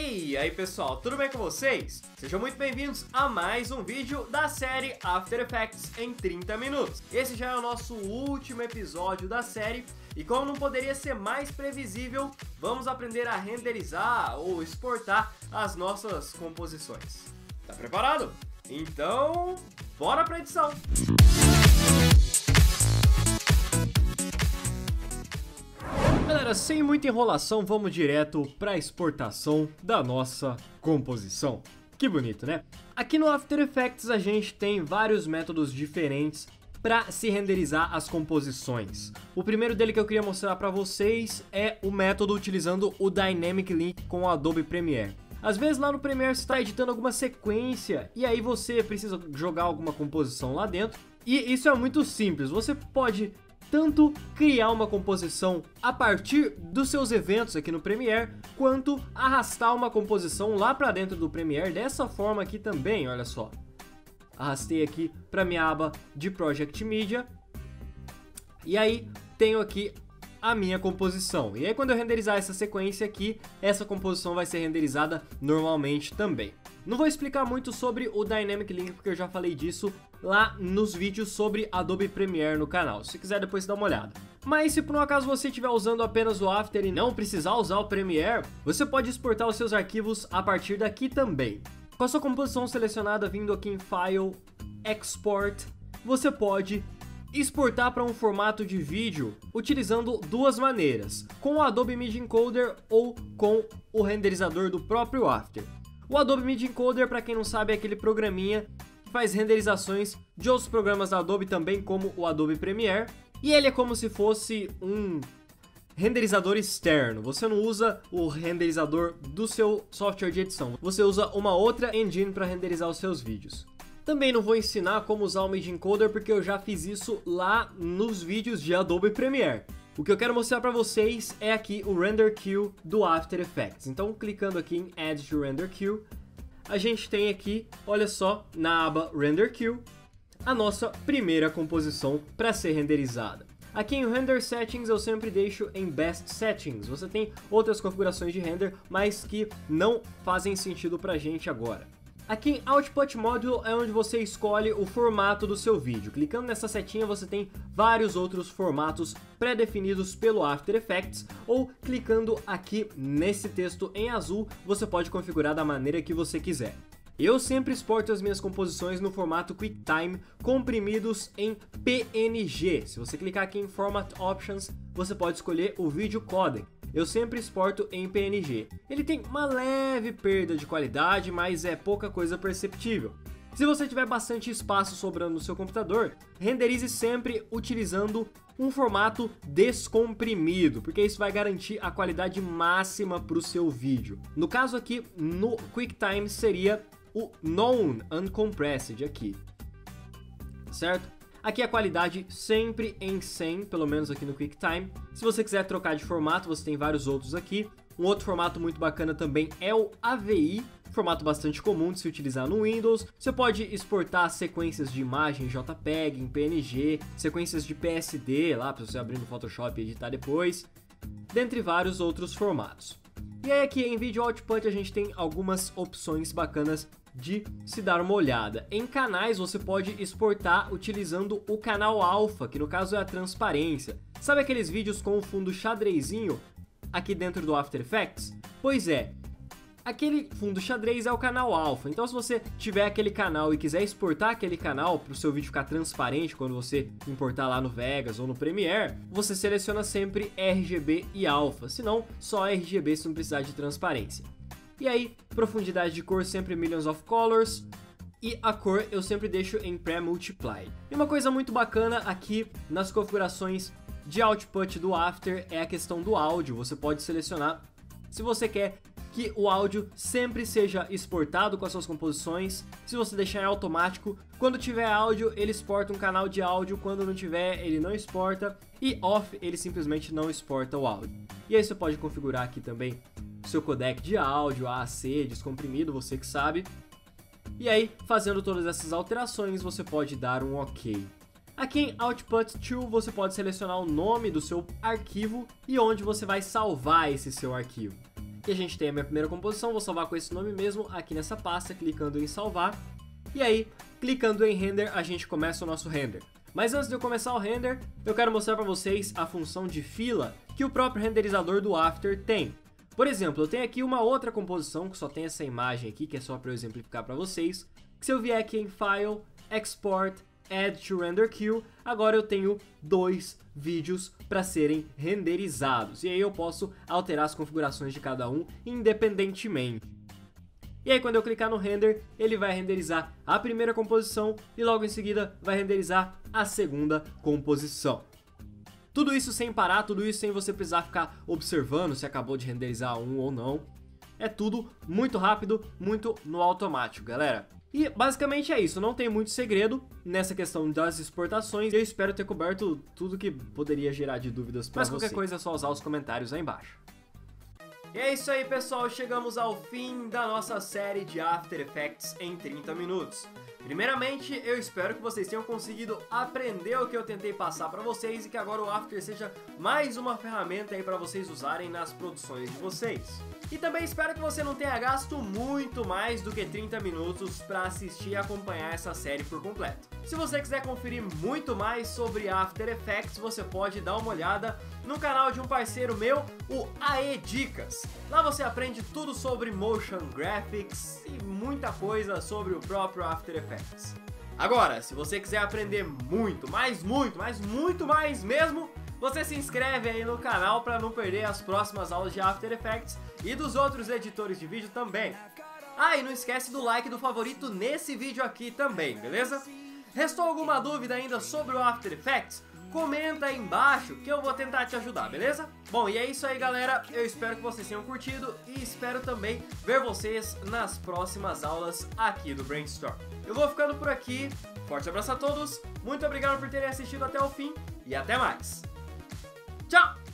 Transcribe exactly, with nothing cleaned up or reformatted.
E aí pessoal, tudo bem com vocês? Sejam muito bem-vindos a mais um vídeo da série After Effects em trinta minutos. Esse já é o nosso último episódio da série e como não poderia ser mais previsível, vamos aprender a renderizar ou exportar as nossas composições. Tá preparado? Então, bora pra edição! Galera, sem muita enrolação, vamos direto para a exportação da nossa composição. Que bonito, né? Aqui no After Effects a gente tem vários métodos diferentes para se renderizar as composições. O primeiro dele que eu queria mostrar para vocês é o método utilizando o Dynamic Link com o Adobe Premiere. Às vezes lá no Premiere você está editando alguma sequência e aí você precisa jogar alguma composição lá dentro. E isso é muito simples, você pode tanto criar uma composição a partir dos seus eventos aqui no Premiere, quanto arrastar uma composição lá para dentro do Premiere dessa forma aqui também, olha só. Arrastei aqui para minha aba de Project Media, e aí tenho aqui a minha composição. E aí quando eu renderizar essa sequência aqui, essa composição vai ser renderizada normalmente também. Não vou explicar muito sobre o Dynamic Link, porque eu já falei disso lá nos vídeos sobre Adobe Premiere no canal. Se quiser depois dá uma olhada. Mas se por um acaso você estiver usando apenas o After e não precisar usar o Premiere, você pode exportar os seus arquivos a partir daqui também. Com a sua composição selecionada vindo aqui em File, Export, você pode exportar para um formato de vídeo utilizando duas maneiras, com o Adobe Media Encoder ou com o renderizador do próprio After. O Adobe Media Encoder, para quem não sabe, é aquele programinha que faz renderizações de outros programas da Adobe também, como o Adobe Premiere, e ele é como se fosse um renderizador externo. Você não usa o renderizador do seu software de edição, você usa uma outra engine para renderizar os seus vídeos. Também não vou ensinar como usar o Media Encoder porque eu já fiz isso lá nos vídeos de Adobe Premiere. O que eu quero mostrar para vocês é aqui o Render Queue do After Effects. Então, clicando aqui em Add to Render Queue, a gente tem aqui, olha só, na aba Render Queue, a nossa primeira composição para ser renderizada. Aqui em Render Settings eu sempre deixo em Best Settings. Você tem outras configurações de render, mas que não fazem sentido para a gente agora. Aqui em Output Module é onde você escolhe o formato do seu vídeo. Clicando nessa setinha você tem vários outros formatos pré-definidos pelo After Effects, ou clicando aqui nesse texto em azul você pode configurar da maneira que você quiser. Eu sempre exporto as minhas composições no formato QuickTime, comprimidos em P N G. Se você clicar aqui em Format Options, você pode escolher o Video Codec. Eu sempre exporto em P N G. Ele tem uma leve perda de qualidade, mas é pouca coisa perceptível. Se você tiver bastante espaço sobrando no seu computador, renderize sempre utilizando um formato descomprimido, porque isso vai garantir a qualidade máxima para o seu vídeo. No caso aqui, no QuickTime seria o Non Uncompressed aqui, certo? Aqui a qualidade sempre em cem, pelo menos aqui no QuickTime. Se você quiser trocar de formato, você tem vários outros aqui. Um outro formato muito bacana também é o A V I, formato bastante comum de se utilizar no Windows. Você pode exportar sequências de imagem em JPEG, em P N G, sequências de P S D lá para você abrir no Photoshop e editar depois, dentre vários outros formatos. E aí aqui em Video Output a gente tem algumas opções bacanas de se dar uma olhada. Em canais você pode exportar utilizando o canal alfa, que no caso é a transparência. Sabe aqueles vídeos com o fundo xadrezinho aqui dentro do After Effects? Pois é, aquele fundo xadrez é o canal alfa. Então se você tiver aquele canal e quiser exportar aquele canal para o seu vídeo ficar transparente quando você importar lá no Vegas ou no Premiere, você seleciona sempre R G B e alfa, senão só R G B se não precisar de transparência. E aí, profundidade de cor sempre Millions of Colors, e a cor eu sempre deixo em Pre-Multiply. E uma coisa muito bacana aqui nas configurações de Output do After é a questão do áudio. Você pode selecionar se você quer que o áudio sempre seja exportado com as suas composições. Se você deixar em automático, quando tiver áudio ele exporta um canal de áudio, quando não tiver ele não exporta, e off ele simplesmente não exporta o áudio. E aí você pode configurar aqui também seu codec de áudio, A A C, descomprimido, você que sabe. E aí, fazendo todas essas alterações, você pode dar um OK. Aqui em Output To, você pode selecionar o nome do seu arquivo e onde você vai salvar esse seu arquivo. Aqui a gente tem a minha primeira composição, vou salvar com esse nome mesmo aqui nessa pasta, clicando em salvar. E aí, clicando em render, a gente começa o nosso render. Mas antes de eu começar o render, eu quero mostrar para vocês a função de fila que o próprio renderizador do After tem. Por exemplo, eu tenho aqui uma outra composição que só tem essa imagem aqui, que é só para eu exemplificar para vocês. Que se eu vier aqui em File, Export, Add to Render Queue, agora eu tenho dois vídeos para serem renderizados. E aí eu posso alterar as configurações de cada um independentemente. E aí quando eu clicar no render, ele vai renderizar a primeira composição e logo em seguida vai renderizar a segunda composição. Tudo isso sem parar, tudo isso sem você precisar ficar observando se acabou de renderizar um ou não. É tudo muito rápido, muito no automático, galera. E basicamente é isso, não tem muito segredo nessa questão das exportações. Eu espero ter coberto tudo que poderia gerar de dúvidas para vocês. Mas qualquer coisa é só usar os comentários aí embaixo. E é isso aí, pessoal, chegamos ao fim da nossa série de After Effects em trinta minutos. Primeiramente, eu espero que vocês tenham conseguido aprender o que eu tentei passar para vocês e que agora o After seja mais uma ferramenta aí para vocês usarem nas produções de vocês. E também espero que você não tenha gasto muito mais do que trinta minutos para assistir e acompanhar essa série por completo. Se você quiser conferir muito mais sobre After Effects, você pode dar uma olhada no canal de um parceiro meu, o A E Dicas. Lá você aprende tudo sobre Motion Graphics e muita coisa sobre o próprio After Effects. Agora, se você quiser aprender muito, mais muito, mais muito mais mesmo, você se inscreve aí no canal para não perder as próximas aulas de After Effects e dos outros editores de vídeo também. Ah, e não esquece do like do favorito nesse vídeo aqui também, beleza? Restou alguma dúvida ainda sobre o After Effects? Comenta aí embaixo que eu vou tentar te ajudar, beleza? Bom, e é isso aí, galera. Eu espero que vocês tenham curtido e espero também ver vocês nas próximas aulas aqui do Brainstorm. Eu vou ficando por aqui. Forte abraço a todos. Muito obrigado por terem assistido até o fim e até mais. Tchau!